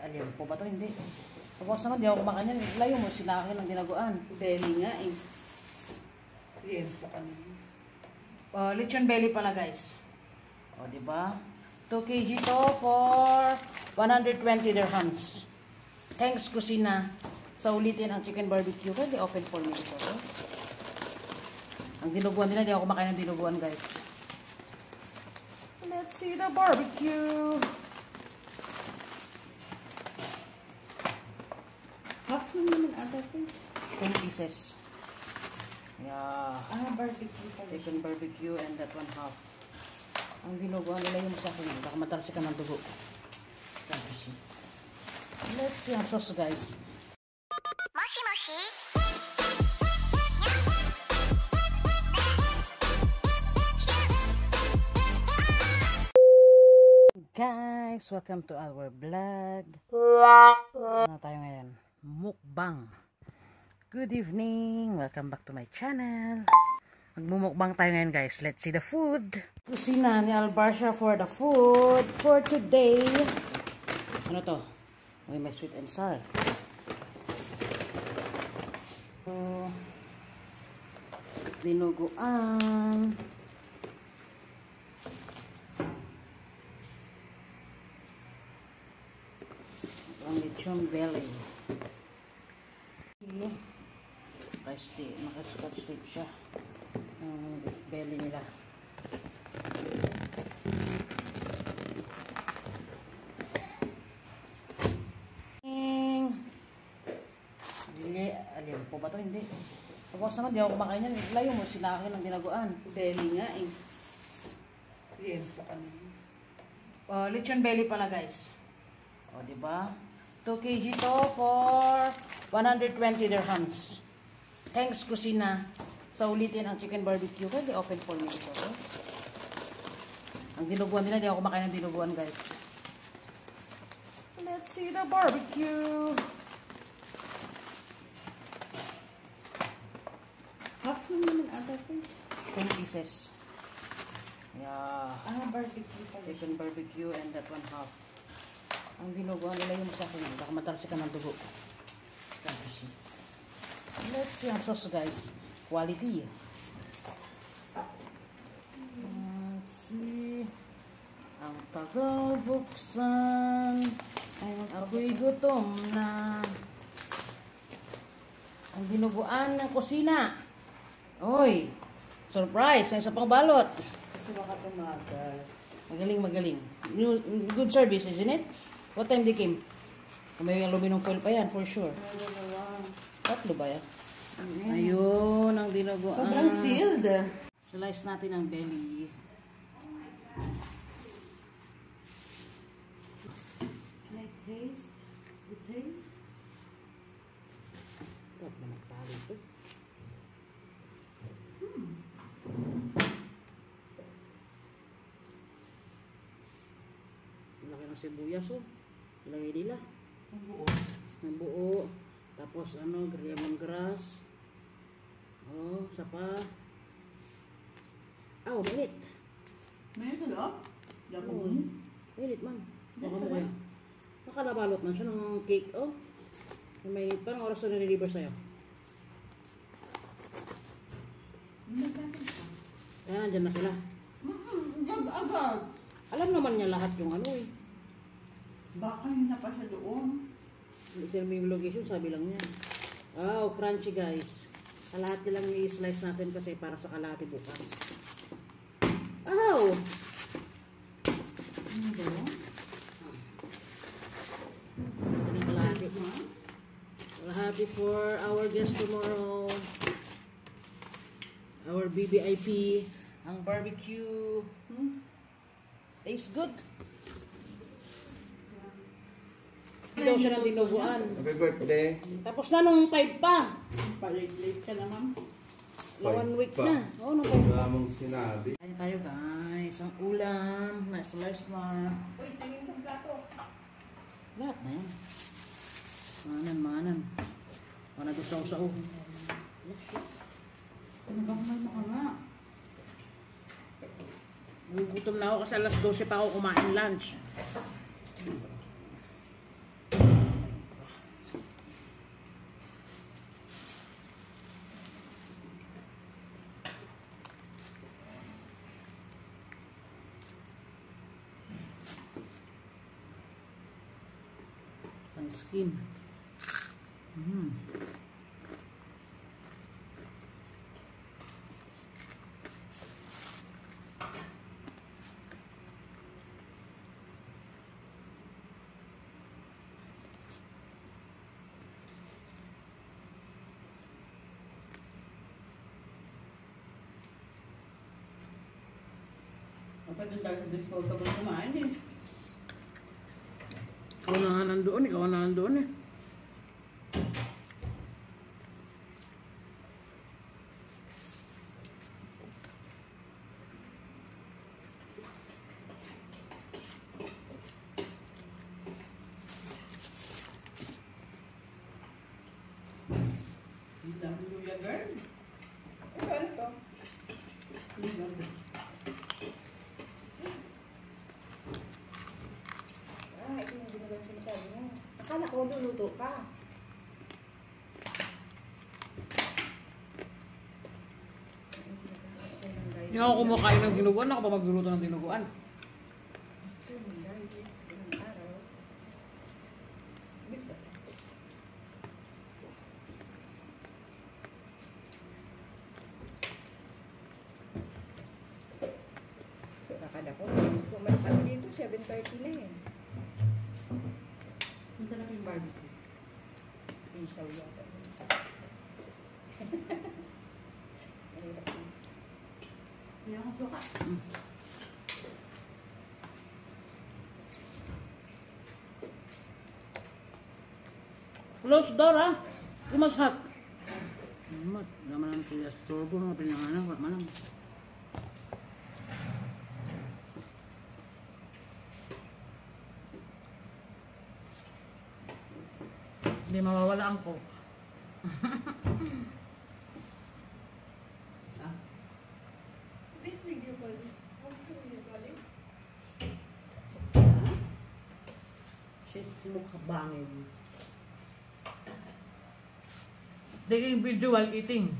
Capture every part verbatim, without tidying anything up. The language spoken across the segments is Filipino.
Alimpo ba ito? Hindi. Pagwas naman, di ako kumakain yan. Layo mo, sinakain ng dinaguan. Belly nga eh. Liempo ka naman. Uh, lechon belly pala guys. O, diba? two kilograms to for one hundred twenty dirhams. Thanks, kusina. Sa ulitin ang chicken barbecue. Pwede open for me ito. Eh? Ang dinuguan nila, di ako kumakain ng dinuguan guys. Let's see the barbecue. Half lang naman ata ito. ten pieces. Yeah. Ah, barbecue pala. Chicken barbecue and that one half. Ang dinuguan nila yung sa akin. Baka matalsik ka ng dugo. Let's see ang sauce guys. Moshi moshi. Guys, welcome to our vlog. Ano tayo ngayon? Mukbang. Good evening. Welcome back to my channel. Magmumukbang tayo ngayon guys. Let's see the food. Kusina ni Albarsha for the food for today. Ano to? Uy, may sweet and sour. So, dinuguan. Ang lechon belly. Naka-stick, naka-scotch tape siya. Ang belly nila. Bili, alimpo ba ito? Hindi. Pagwas naman, di ako kumakain yan. Layo mo, sinakain ng dinaguan. Belly nga eh. Liempo ka naman. Uh, lechon belly pala guys. O, diba? two kilograms to for one hundred twenty dirhams. Thanks, kusina. Sa ulitin ang chicken barbecue. Pwede open for me ito. Eh? Ang dinuguan nila, di ako kumakain ng dinuguan guys. Let's see the barbecue. Half lang naman ata ito. ten pieces. Yeah. Ah, barbecue pala. Chicken barbecue and that one half. Ang dinuguan nila yung sa akin. Baka matalsik ka ng dugo. Let's see ang sauce guys. Quality. Let's see. Ang tagal buksan. Ako'y gutom na. Ang dinuguan ng kusina. Oy! Surprise! Ang isa pang balot. Kasi baka tumagas. Magaling, magaling. Good service, isn't it? What time they came? May aluminum foil pa yan, for sure. Tatlo ba yan? Mm-hmm. Ayun, ang dinuguan. Sobrang sealed. Slice natin ang belly. Can I taste the taste? Huwag na magpahali ito. Hmm. Laki ng sibuyas, oh. Ilagay nila. Sa buo. Ang buo. Tapos, ano, lemongrass. Oh, sapa. Ah, oh, mainit. May ito loob? Oh, Dabong. mainit, man. Baka Dito mo ba? kaya. Baka nabalot man siya ng cake, oh. Mainit. Parang oras na nililiver sa'yo. Nagkasig pa. Kaya nandyan na sila. Mm-mm. Agad. Alam naman niya lahat yung ano, eh. Baka hindi na pa siya doon. Itin mo yung location, sabi lang niya. Wow, crunchy guys. Kalahati lang i-slice natin kasi para sa kalahati bukas. Ow! Ano ba yun? Ito yung kalahati. Kalahati for our guest tomorrow. Our B B I P. Ang barbecue. Hmm? Tastes good. Daw siya ng dinuguan. Happy birthday. Tapos na nung five pa. Palit-lit ka naman. Na one week pa. na. Oo, nung five pa. Wala mong sinabi. Kain tayo guys. Ang ulam. Na-slice na. Uy, tingin kong plato. Lahat na yan. Manan, manan. Mga nagusaw sa uho. Nagkamay mo ka nga. Gugutom na ako kasi alas dose pa ako kumain lunch. skin. Mm. Pwede tayo sa disposable kumain eh. Ikaw na nga nandoon, ikaw na nandoon eh. Hindi lang luya girl. Eh, ano to? Hindi lang. Ah, ito yung ginagawa sinasabi mo. Akala ko luluto ka. Hindi ako kumakain ng dinuguan, ako pa magluluto ng dinuguan. Nakada ko. So, umalis ako dito, seven thirty na eh. Ang sarap yung barbecue. Pisaw yata. Mahirap na. Hindi ako suka. Close door ah. Kumashat. Mat, naman ang siyas turbo mga pinanganan, wala man lang. Hindi mawawala ang coke. Ah, This video call. How video calling? ah. She's mukhabangin. Taking video while eating.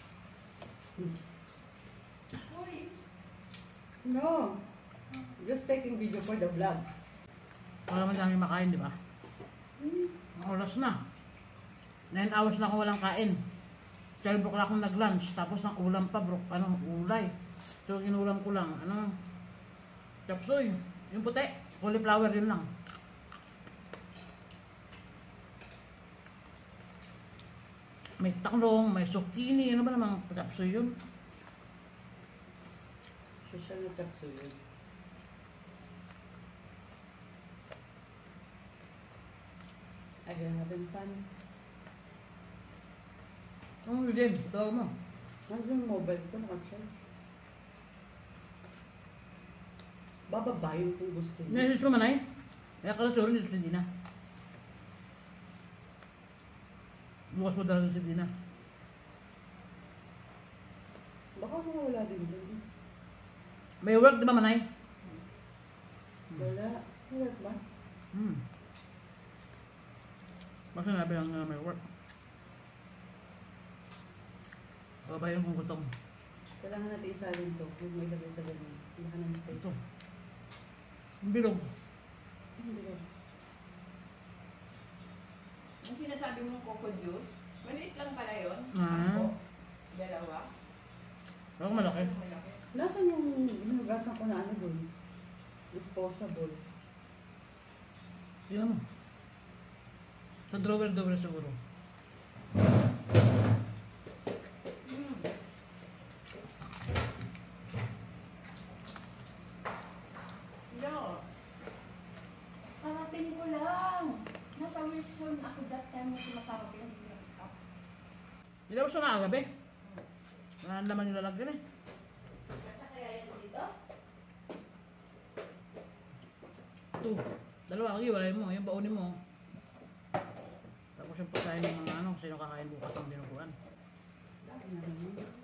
No. Just taking video for the vlog. Wala man kami makain, di ba? Ang oras na. nine hours na ako walang kain. twelve o'clock akong nag-lunch. Tapos ang ulam pa, bro. Ano, ulay. So, inulam ko lang. Ano? Chapsuy. Yung puti. Cauliflower, yun lang. May taklong, may zucchini. Ano ba namang chapsuy yun? Social na chapso yun. Again, having fun. Ano yun din? Tawag mo. Nandun yung mobile ko, naka-charge. Bababayin kung gusto niyo. Message mo man ay? Kaya ka lang dito si Dina. Bukas mo dala si Dina. Baka mawala din dun. May work di ba manay? Wala. Wala ba? Hmm. Baka sinabi lang na may work. Babayan kong gutom. Kailangan natin isalin to. Huwag mo ilagay sa ganun. Baka ng space. Ito. Ang bilog. Hindi ba? Ang sinasabi mong coco juice, maliit lang pala yun. Ah. Ako, dalawa. Baka malaki. Malaki. Nasaan yung hinugasan ko na ano dun? Disposable. Tingnan mo. Sa drawer-drawer siguro. Mm. Yo. Karating ko lang. Nasa Wilson ako that time na sumakarating. Hindi ba siya nakagabi? Wala ang laman yung lalagyan eh. Kasi kaya yan dito? Ito. Dalawa lagi, wala mo. Yung baunin mo. Tapos yung pagkain ng mga ano, sino kakain bukas ang binukuhan. Dami na naman.